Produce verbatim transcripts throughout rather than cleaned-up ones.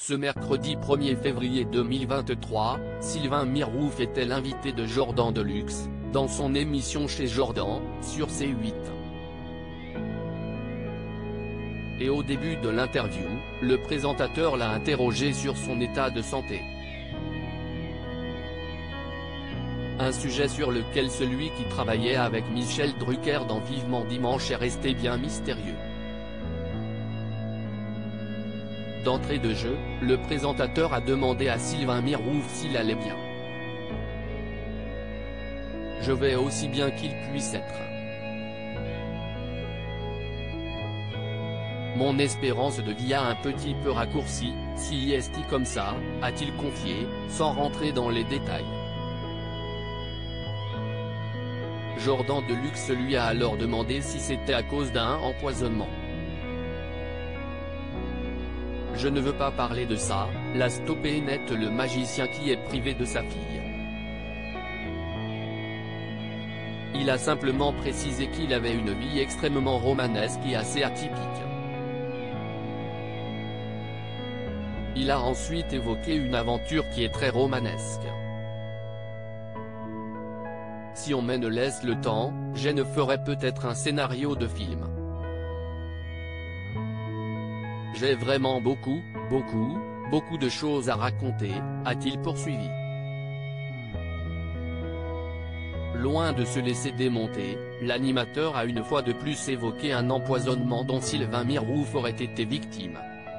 Ce mercredi premier février deux mille vingt-trois, Sylvain Mirouf était l'invité de Jordan Deluxe, dans son émission Chez Jordan, sur C huit. Et au début de l'interview, le présentateur l'a interrogé sur son état de santé. Un sujet sur lequel celui qui travaillait avec Michel Drucker dans Vivement Dimanche est resté bien mystérieux. D'entrée de jeu, le présentateur a demandé à Sylvain Mirouf s'il allait bien. « Je vais aussi bien qu'il puisse être. Mon espérance de vie a un petit peu raccourci, si est comme ça », a-t-il confié, sans rentrer dans les détails. Jordan Deluxe lui a alors demandé si c'était à cause d'un empoisonnement. « Je ne veux pas parler de ça », l'a stoppé net le magicien qui est privé de sa fille. Il a simplement précisé qu'il avait une vie extrêmement romanesque et assez atypique. Il a ensuite évoqué une aventure qui est très romanesque. « Si on me laisse le temps, je ne ferai peut-être un scénario de film. J'ai vraiment beaucoup, beaucoup, beaucoup de choses à raconter », a-t-il poursuivi. Loin de se laisser démonter, l'animateur a une fois de plus évoqué un empoisonnement dont Sylvain Mirouf aurait été victime.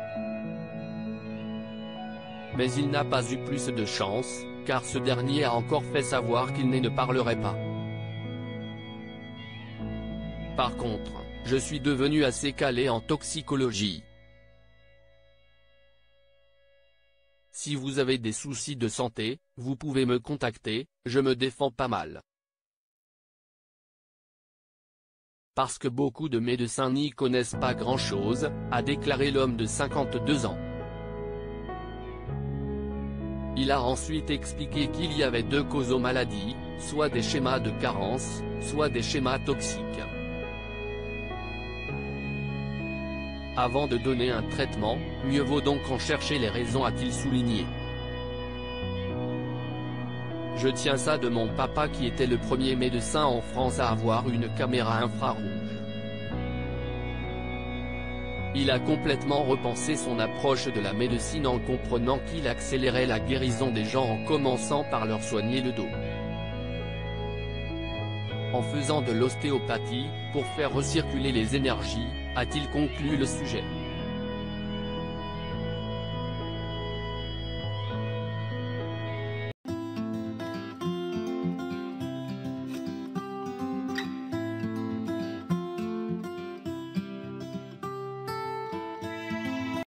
Mais il n'a pas eu plus de chance, car ce dernier a encore fait savoir qu'il ne parlerait pas. Par contre, je suis devenu assez calé en toxicologie. Si vous avez des soucis de santé, vous pouvez me contacter, je me défends pas mal. Parce que beaucoup de médecins n'y connaissent pas grand-chose, a déclaré l'homme de cinquante-deux ans. Il a ensuite expliqué qu'il y avait deux causes aux maladies, soit des schémas de carence, soit des schémas toxiques. Avant de donner un traitement, mieux vaut donc en chercher les raisons, a-t-il souligné. Je tiens ça de mon papa qui était le premier médecin en France à avoir une caméra infrarouge. Il a complètement repensé son approche de la médecine en comprenant qu'il accélérait la guérison des gens en commençant par leur soigner le dos. En faisant de l'ostéopathie, pour faire recirculer les énergies, a-t-il conclu le sujet.